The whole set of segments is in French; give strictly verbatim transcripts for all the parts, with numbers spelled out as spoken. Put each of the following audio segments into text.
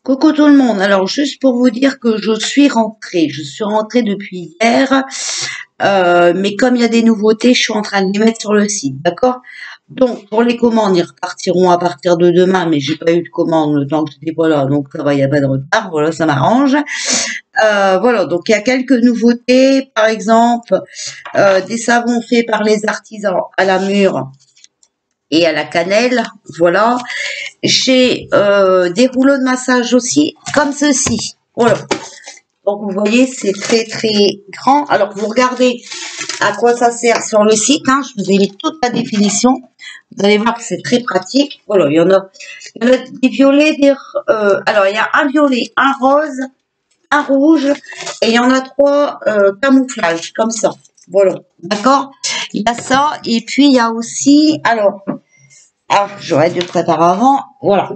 Coucou tout le monde. Alors juste pour vous dire que je suis rentrée, je suis rentrée depuis hier, euh, mais comme il y a des nouveautés, je suis en train de les mettre sur le site, d'accord? Donc pour les commandes, ils repartiront à partir de demain, mais j'ai pas eu de commande le temps que j'étais pas là, donc ça va, il n'y a pas de retard, voilà, ça m'arrange. Euh, voilà, donc il y a quelques nouveautés, par exemple euh, des savons faits par les artisans à la mûre et à la cannelle, voilà. J'ai euh, des rouleaux de massage aussi, comme ceci. Voilà. Donc vous voyez, c'est très très grand. Alors vous regardez à quoi ça sert sur le site. Hein. Je vous ai mis toute la définition. Vous allez voir que c'est très pratique. Voilà, il y en a, il y en a des violets, des, euh, alors il y a un violet, un rose, un rouge, et il y en a trois euh, camouflages, comme ça. Voilà, d'accord. Il y a ça, et puis il y a aussi, alors. Ah, j'aurais dû le préparer avant. Voilà.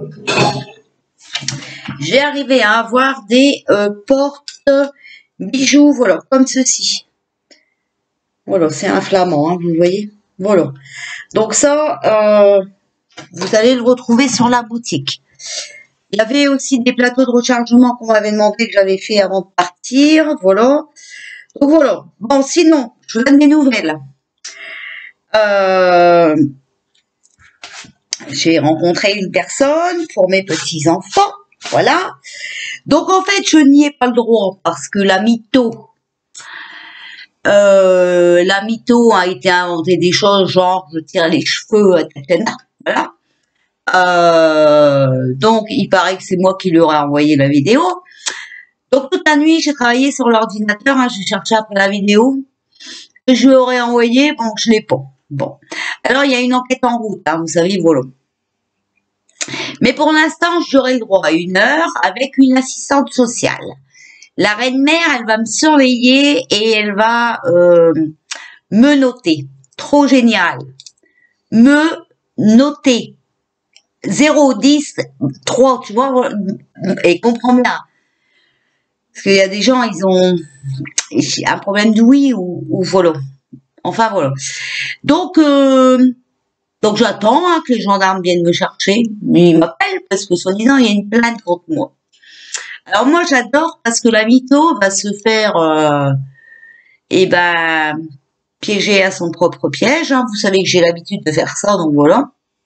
J'ai arrivé à avoir des euh, portes bijoux, voilà, comme ceci. Voilà, c'est un flamand, hein, vous voyez. Voilà. Donc ça, euh, vous allez le retrouver sur la boutique. Il y avait aussi des plateaux de rechargement qu'on m'avait demandé, que j'avais fait avant de partir. Voilà. Donc voilà. Bon, sinon, je vous donne des nouvelles. Euh... J'ai rencontré une personne pour mes petits-enfants, voilà. Donc, en fait, je n'y ai pas le droit parce que la mytho, euh, la mytho a été inventée des choses genre je tire les cheveux, et cetera. Voilà. Euh, donc, il paraît que c'est moi qui leur ai envoyé la vidéo. Donc, toute la nuit, j'ai travaillé sur l'ordinateur, hein, j'ai cherché après la vidéo que je leur ai envoyée, bon, je l'ai pas. Bon, alors il y a une enquête en route, hein, vous savez, voilà. Mais pour l'instant, j'aurai le droit à une heure avec une assistante sociale. La reine-mère, elle va me surveiller et elle va euh, me noter. Trop génial. Me noter. zéro, dix, trois, tu vois, et comprends bien. Parce qu'il y a des gens, ils ont un problème d'ouïe ou, ou voilà. Enfin, voilà. Donc, euh, donc j'attends hein, que les gendarmes viennent me chercher. Ils m'appellent parce que soi-disant, il y a une plainte contre moi. Alors moi, j'adore parce que la mytho va se faire euh, eh ben, piéger à son propre piège. Hein. Vous savez que j'ai l'habitude de faire ça, donc voilà.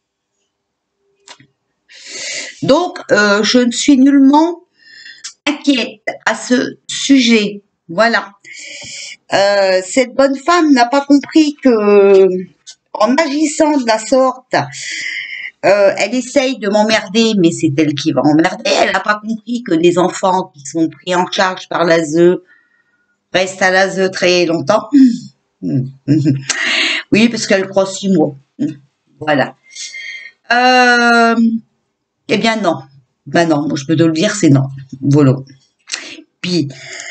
Donc, euh, je ne suis nullement inquiète à ce sujet. Voilà. Euh, cette bonne femme n'a pas compris que, en agissant de la sorte, euh, elle essaye de m'emmerder, mais c'est elle qui va emmerder. Elle n'a pas compris que des enfants qui sont pris en charge par l'A S E restent à l'A S E très longtemps. Oui, parce qu'elle croit six mois. Voilà. Euh, eh bien non. Ben non, moi je peux te le dire, c'est non. Voilà. Puis,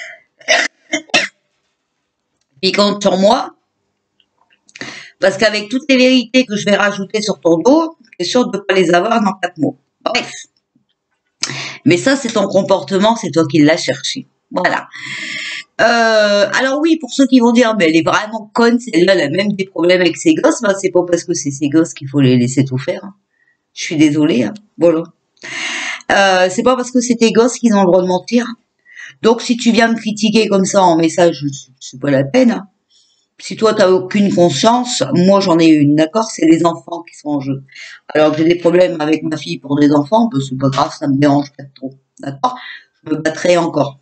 puis compte sur moi, parce qu'avec toutes les vérités que je vais rajouter sur ton dos, tu es sûr de ne pas les avoir dans quatre mots. Bref. Mais ça, c'est ton comportement, c'est toi qui l'as cherché. Voilà. Euh, alors oui, pour ceux qui vont dire, mais elle est vraiment conne, celle-là, elle a même des problèmes avec ses gosses, ben, c'est pas parce que c'est ses gosses qu'il faut les laisser tout faire. Hein. Je suis désolée, hein. Voilà. Euh, c'est pas parce que c'est tes gosses qu'ils ont le droit de mentir. Donc si tu viens me critiquer comme ça en message, c'est pas la peine. Hein. Si toi t'as aucune conscience, moi j'en ai une, d'accord? C'est les enfants qui sont en jeu. Alors que j'ai des problèmes avec ma fille pour des enfants, ben, c'est pas grave, ça me dérange pas trop, d'accord? Je me battrai encore.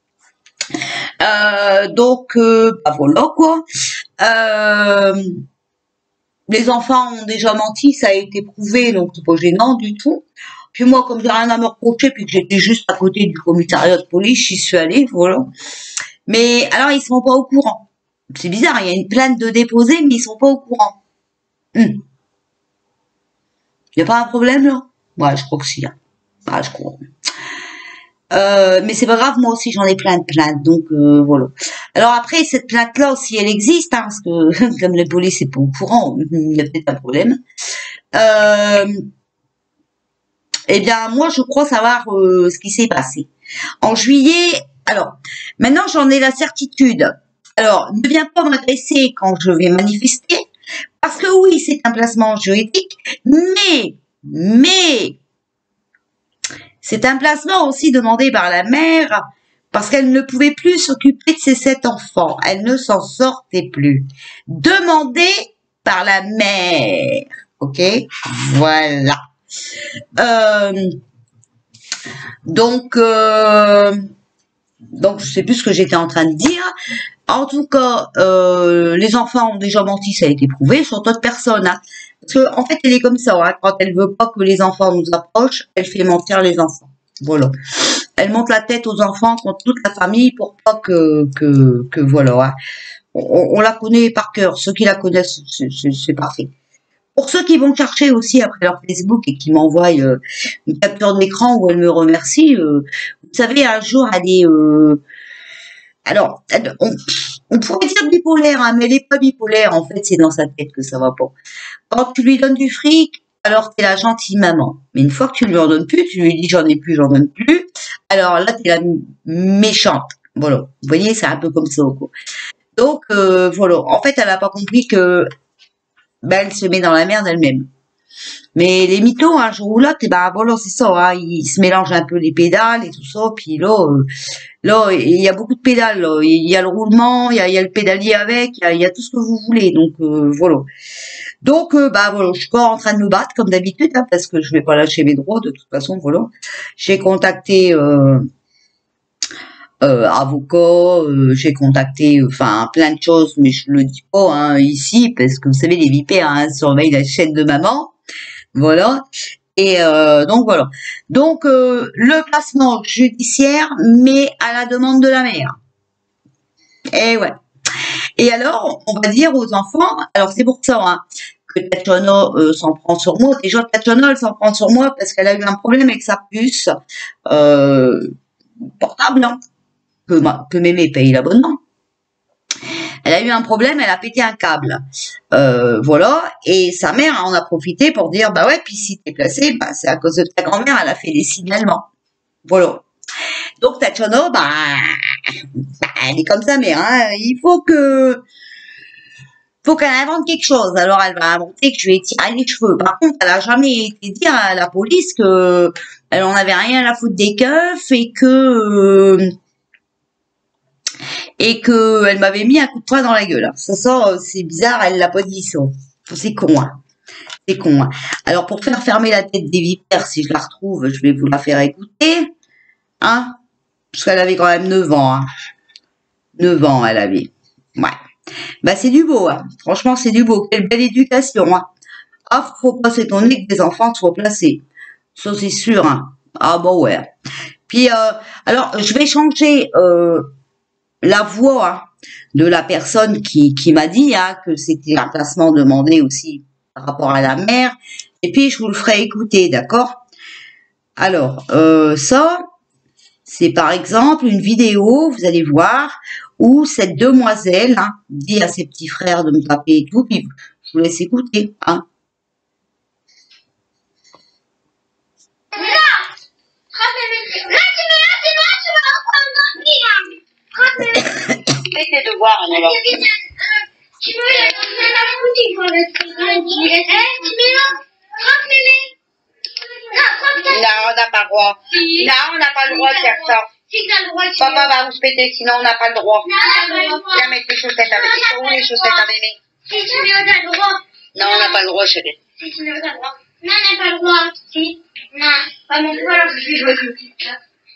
Euh, donc, euh, bah voilà quoi. Euh, les enfants ont déjà menti, ça a été prouvé, donc c'est pas gênant du tout. Puis moi, comme j'ai rien à me reprocher, puis que j'étais juste à côté du commissariat de police, j'y suis allée, voilà. Mais alors, ils sont pas au courant. C'est bizarre, il y a une plainte de déposer, mais ils sont pas au courant. Il hum. n'y a pas un problème là? Ouais, je crois que si. Hein. Ah, je crois. Euh, mais c'est pas grave, moi aussi j'en ai plein de plaintes, donc euh, voilà. Alors après, cette plainte-là, si elle existe, hein, parce que comme la police n'est pas au courant, il y a peut-être un problème. Euh, eh bien, moi, je crois savoir euh, ce qui s'est passé. En juillet, alors, maintenant j'en ai la certitude. Alors, ne viens pas m'agresser quand je vais manifester, parce que oui, c'est un placement juridique, mais, mais, C'est un placement aussi demandé par la mère parce qu'elle ne pouvait plus s'occuper de ses sept enfants. Elle ne s'en sortait plus. Demandé par la mère. Ok? Voilà. Euh, donc, euh, donc, je sais plus ce que j'étais en train de dire. En tout cas, euh, les enfants ont déjà menti, ça a été prouvé, sur d'autres personnes. Hein. Parce que, en fait, elle est comme ça. Hein. Quand elle veut pas que les enfants nous approchent, elle fait mentir les enfants. Voilà. Elle monte la tête aux enfants contre toute la famille pour pas que, que, que voilà. Hein. On, on la connaît par cœur. Ceux qui la connaissent, c'est parfait. Pour ceux qui vont chercher aussi après leur Facebook et qui m'envoient euh, une capture d'écran où elle me remercie, euh, vous savez, un jour, elle est... Euh, alors, on, on pourrait dire bipolaire, hein, mais elle n'est pas bipolaire. En fait, c'est dans sa tête que ça va pas. Quand tu lui donnes du fric, alors t'es la gentille maman. Mais une fois que tu ne lui en donnes plus, tu lui dis j'en ai plus, j'en donne plus. Alors là, t'es la méchante. Voilà. Vous voyez, c'est un peu comme ça. Quoi. Donc, euh, voilà. En fait, elle n'a pas compris que ben, elle se met dans la merde elle-même. Mais les mythos, un jour ou l'autre, ben voilà, c'est ça, hein, ils se mélangent un peu les pédales et tout ça, puis là, euh, là, il y a beaucoup de pédales, là. Il y a le roulement, il y a, il y a le pédalier avec, il y a, il y a tout ce que vous voulez, donc euh, voilà. Donc, euh, bah voilà, je suis encore en train de me battre comme d'habitude, hein, parce que je vais pas lâcher mes droits, de toute façon, voilà. J'ai contacté euh, euh, avocat, euh, j'ai contacté, enfin, plein de choses, mais je le dis pas hein, ici, parce que vous savez, les vipères hein, surveillent la chaîne de maman. Voilà. Et euh, donc voilà. Donc euh, le placement judiciaire, mais à la demande de la mère. Et ouais. Et alors, on va dire aux enfants, alors c'est pour ça hein, que Tatiana euh, s'en prend sur moi. Déjà, Tatiana, elle s'en prend sur moi parce qu'elle a eu un problème avec sa puce euh, portable, hein, que, que mémé paye l'abonnement. Elle a eu un problème, elle a pété un câble. Euh, voilà. Et sa mère en a profité pour dire, bah ouais, puis si t'es placé, bah, c'est à cause de ta grand-mère, elle a fait des signalements. Voilà. Donc, Tatiana, bah, bah, elle est comme ça, mais hein, il faut que, faut qu'elle invente quelque chose. Alors, elle va inventer que je vais tirer les cheveux. Par contre, elle a jamais été dire à la police que elle en avait rien à la foutre des keufs et que, euh, et que elle m'avait mis un coup de poing dans la gueule. Ça, ça c'est bizarre, elle l'a pas dit ça. C'est con, hein. C'est con, hein. Alors, pour faire fermer la tête des vipères, si je la retrouve, je vais vous la faire écouter. Hein? Parce qu'elle avait quand même neuf ans, hein. neuf ans, elle avait. Ouais. Bah, c'est du beau, hein. Franchement, c'est du beau. Quelle belle éducation, hein. Ah, faut pas s'étonner que des enfants soient placés. Ça, c'est sûr, hein. Ah, bah ouais. Puis, euh, alors, je vais changer, euh, la voix hein, de la personne qui, qui m'a dit hein, que c'était un placement demandé aussi par rapport à la mère. Et puis, je vous le ferai écouter, d'accord? Alors, euh, ça, c'est par exemple une vidéo, vous allez voir, où cette demoiselle hein, dit à ses petits frères de me taper et tout, puis je vous laisse écouter. Hein. Fais tes devoirs, Anna. Tu veux la boutique pour le Non, on n'a pas le droit. Non, on n'a pas le droit de faire ça. Papa va vous péter, sinon on n'a pas le droit. Viens mettre les chaussettes avec les chaussettes, les chaussettes à mémé. Si tu veux, on a le droit. Non, on n'a pas le droit, chérie. Si tu veux, on a le droit. Non, on n'a pas le droit. Si. Non. Pas mon droit, alors je vais jouer avec ça.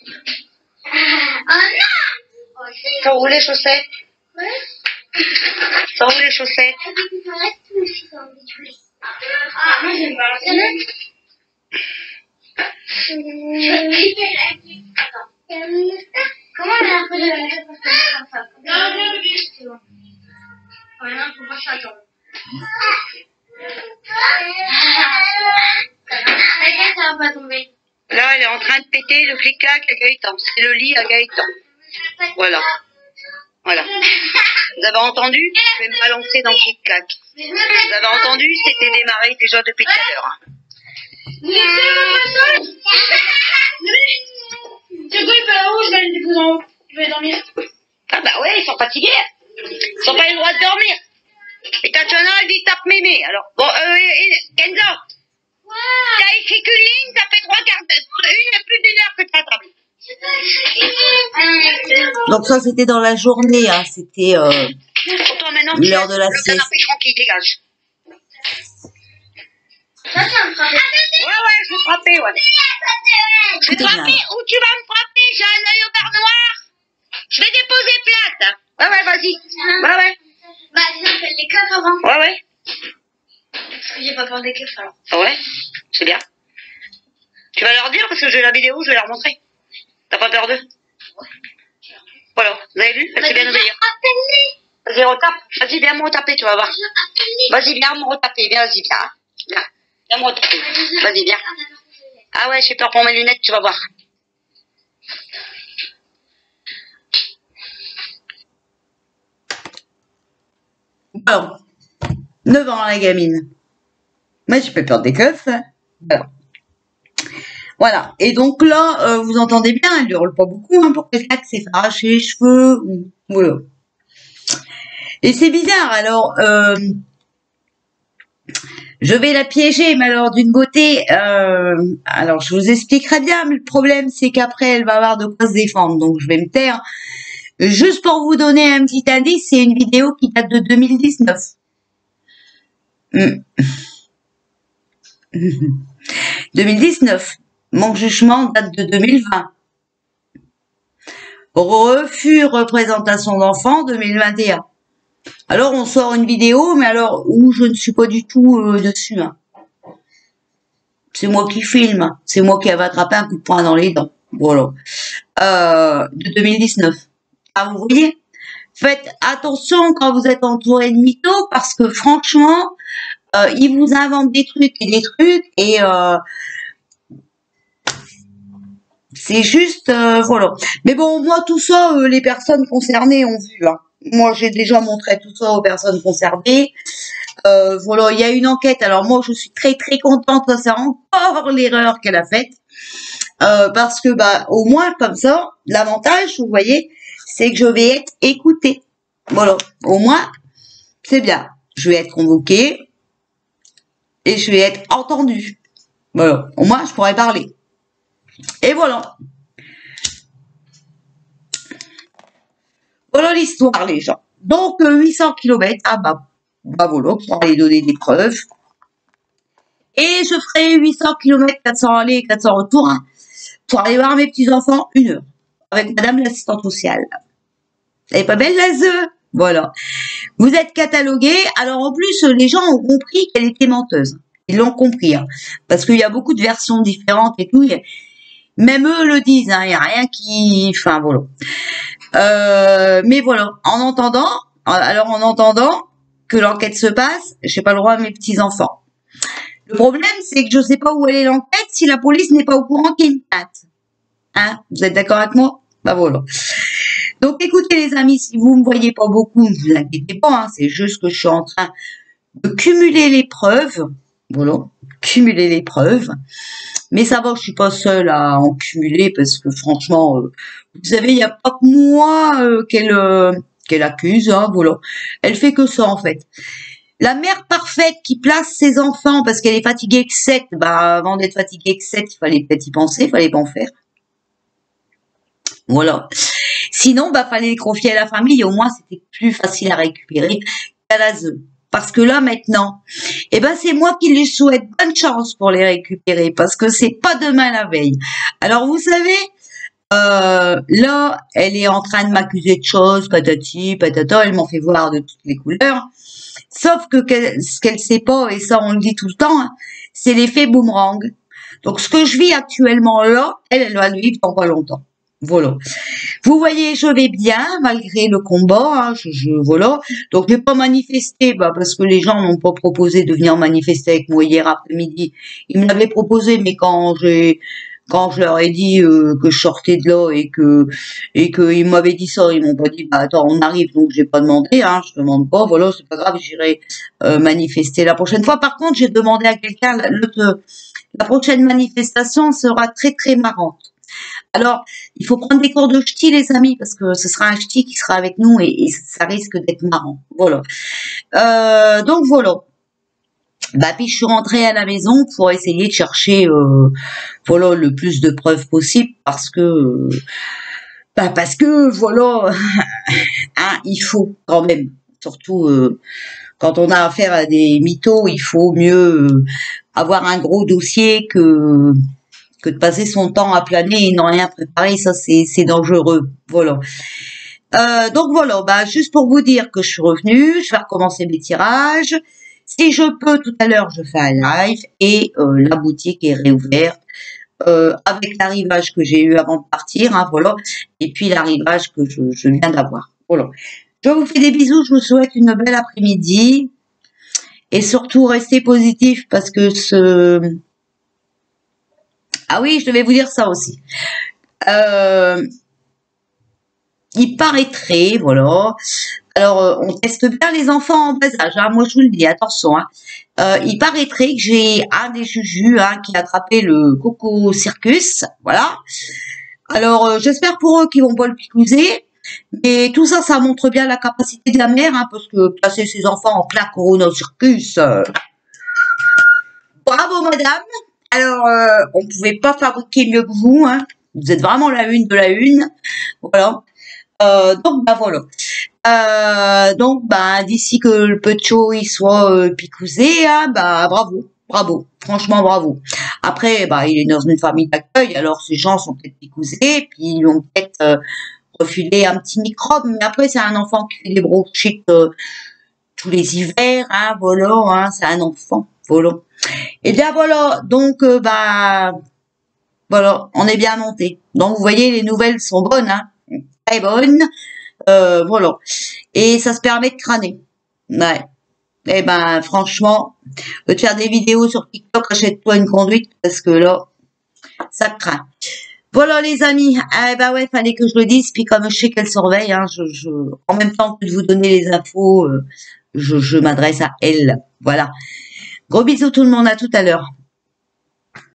Oh non! Sont où les chaussettes? Ouais. Sont où les chaussettes? Ah, moi je vais me balancer. Comment on a un peu de la tête pour faire ça? Non, non, c'est bon. Maintenant, il faut pas s'attendre. Regarde, ça va pas tomber. Là, elle est en train de péter le clic-clac à Gaëtan. C'est le lit à Gaëtan. Voilà. Voilà. Vous avez entendu? Je vais me balancer dans le clic-clac. Vous avez entendu? C'était démarré déjà depuis tout à l'heure. C'est quoi, il fait là-haut? Je vais aller déposer en haut. Je vais dormir. Ah bah ouais, ils sont fatigués. Ils n'ont pas le droit de dormir. Et Tatiana, elle dit tape mémé. Alors, bon, euh, Kenza. Ouais. T'as écrit qu'une ligne, ça fait trois quarts d'heure. Une, plus d'une heure Donc ça, c'était dans la journée, hein. C'était euh, l'heure de la sieste. Tranquille, dégage. Ça, tu vas me frapper. Ouais, ouais, je vais frapper, ouais. Je vais te frapper ou tu vas me frapper, j'ai un œil au beurre noir. Je vais déposer plainte. Hein. Ouais, ouais, vas-y. Ouais, ouais. Bah, on appelle les keufs avant. Ouais, ouais. Parce que j'ai pas peur des keufs alors. Ah ouais, c'est bien. Tu vas leur dire parce que j'ai la vidéo, je vais leur montrer. T'as pas peur d'eux? Ouais. Voilà, vous avez vu? Elle s'est bien obéir. Appelle-les. Vas-y, retape. Vas-y, viens me retaper, tu vas voir. Vas-y, viens me retaper. Viens, vas-y, viens. Viens. Viens me retaper. Vas-y, viens. Ah ouais, j'ai peur pour mes lunettes, tu vas voir. Bon, neuf ans la gamine. Moi, j'ai pas peur des keufs. Voilà. Voilà. Et donc là, euh, vous entendez bien, elle ne hurle pas beaucoup hein, pour quelqu'un qui s'est fait arracher les cheveux. Ou, voilà. Et c'est bizarre. Alors, euh, je vais la piéger, mais alors d'une beauté. Euh, alors, je vous expliquerai bien, mais le problème, c'est qu'après, elle va avoir de quoi se défendre. Donc, je vais me taire. Juste pour vous donner un petit indice, c'est une vidéo qui date de deux mille dix-neuf. Mmh. deux mille dix-neuf. Mon jugement date de deux mille vingt. Refus représentation d'enfants deux mille vingt et un. Alors on sort une vidéo, mais alors où je ne suis pas du tout euh, dessus. Hein. C'est moi qui filme. C'est moi qui avais attrapé un coup de poing dans les dents. Voilà. Euh, de deux mille dix-neuf. Ah, vous voyez? Faites attention quand vous êtes entouré de mythos parce que franchement, euh, ils vous inventent des trucs et des trucs et euh, c'est juste, euh, voilà. Mais bon, moi, tout ça, euh, les personnes concernées ont vu. Hein. Moi, j'ai déjà montré tout ça aux personnes concernées. Euh, voilà, il y a une enquête. Alors moi, je suis très, très contente. C'est encore l'erreur qu'elle a faite. Euh, parce que, bah, au moins, comme ça, l'avantage, vous voyez, c'est que je vais être écoutée. Voilà. Au moins, c'est bien. Je vais être convoquée et je vais être entendue. Voilà. Au moins, je pourrais parler. Et voilà. Voilà l'histoire, les gens. Donc, euh, huit cents kilomètres, ah bah, bah voilà, pour aller donner des preuves. Et je ferai huit cents kilomètres, quatre cents aller et quatre cents retour, hein, pour aller voir mes petits-enfants une heure, avec madame l'assistante sociale. Elle est pas belle, la zeu? Voilà. Vous êtes catalogué. Alors, en plus, les gens ont compris qu'elle était menteuse. Ils l'ont compris, hein, parce qu'il y a beaucoup de versions différentes et tout. Même eux le disent, hein, il n'y a rien qui... Enfin, voilà. Euh, mais voilà, en entendant, alors en entendant que l'enquête se passe, j'ai pas le droit à mes petits-enfants. Le problème, c'est que je sais pas où elle est l'enquête si la police n'est pas au courant qu'il y a une plainte. Hein? Vous êtes d'accord avec moi? Bah voilà. Donc écoutez les amis, si vous me voyez pas beaucoup, ne vous inquiétez pas, hein, c'est juste que je suis en train de cumuler les preuves. Voilà, cumuler les preuves. Mais ça va, je suis pas seule à en cumuler parce que franchement, euh, vous savez, il n'y a pas que moi euh, qu'elle euh, qu'elle accuse, hein, voilà. Elle fait que ça en fait. La mère parfaite qui place ses enfants parce qu'elle est fatiguée que sept, bah avant d'être fatiguée que sept, il fallait peut-être y penser, il fallait pas en faire. Voilà. Sinon, bah fallait les confier à la famille, au moins c'était plus facile à récupérer qu'à la Z E. Parce que là, maintenant, eh ben, c'est moi qui lui souhaite bonne chance pour les récupérer, parce que c'est pas demain la veille. Alors, vous savez, euh, là, elle est en train de m'accuser de choses, patati, patata, elle m'en fait voir de toutes les couleurs. Sauf que qu ce qu'elle sait pas, et ça, on le dit tout le temps, hein, c'est l'effet boomerang. Donc, ce que je vis actuellement là, elle, elle va le vivre dans pas longtemps. Voilà. Vous voyez, je vais bien malgré le combat. Hein, je, je, voilà. Donc, j'ai pas manifesté bah, parce que les gens m'ont pas proposé de venir manifester avec moi hier après-midi. Ils me l'avaient proposé, mais quand j'ai, quand je leur ai dit euh, que je sortais de là et que et qu'ils m'avaient dit ça, ils m'ont pas dit bah attends, on arrive, donc j'ai pas demandé. Hein, je demande pas. Voilà, c'est pas grave, j'irai euh, manifester la prochaine fois. Par contre, j'ai demandé à quelqu'un la, la prochaine manifestation sera très très marrante. Alors, il faut prendre des cours de ch'ti, les amis, parce que ce sera un ch'ti qui sera avec nous et, et ça risque d'être marrant. Voilà. Euh, donc, voilà. Bah, puis je suis rentrée à la maison pour essayer de chercher, euh, voilà, le plus de preuves possible parce que, euh, Bah parce que voilà, hein, il faut quand même, surtout euh, quand on a affaire à des mythos, il faut mieux euh, avoir un gros dossier que que de passer son temps à planer et n'en rien préparer, ça c'est c'est dangereux. Voilà. Euh, donc voilà, bah juste pour vous dire que je suis revenue, je vais recommencer mes tirages. Si je peux, tout à l'heure, je fais un live et euh, la boutique est réouverte. Euh, avec l'arrivage que j'ai eu avant de partir, hein, voilà, et puis l'arrivage que je, je viens d'avoir. Voilà. Je vous fais des bisous, je vous souhaite une belle après-midi, et surtout restez positifs parce que ce... Ah oui, je devais vous dire ça aussi. Euh... Il paraîtrait, voilà, alors euh, on teste bien les enfants en bas âge, hein, moi je vous le dis, attention, hein. Euh, il paraîtrait que j'ai un des jujus hein, qui a attrapé le coco circus, voilà. Alors euh, j'espère pour eux qu'ils vont pas le picouser, mais tout ça, ça montre bien la capacité de la mère, hein, parce que placer ses enfants en plein corona circus, euh... bravo madame. Alors euh, on pouvait pas fabriquer mieux que vous, hein. Vous êtes vraiment la une de la une, voilà. Euh, donc bah voilà. Euh, donc, bah, d'ici que le Pecho il soit euh, picousé, hein, bah, bravo, bravo, franchement bravo. Après, bah, il est dans une famille d'accueil, alors ces gens sont peut-être picousés, puis ils lui ont peut-être euh, refilé un petit microbe, mais après c'est un enfant qui fait des bronchites euh, tous les hivers, hein, voilà, hein, c'est un enfant, voilà. Et bien voilà, donc euh, bah, voilà, on est bien monté. Donc vous voyez, les nouvelles sont bonnes, hein, très bonnes. Euh, voilà. Et ça se permet de crâner. Ouais. Et ben, franchement, de faire des vidéos sur TikTok, achète-toi une conduite, parce que là, ça craint. Voilà, les amis. Eh ben ouais, fallait que je le dise, puis comme je sais qu'elle surveille, hein, je, je, en même temps que de vous donner les infos, euh, je, je m'adresse à elle. Voilà. Gros bisous tout le monde, à tout à l'heure.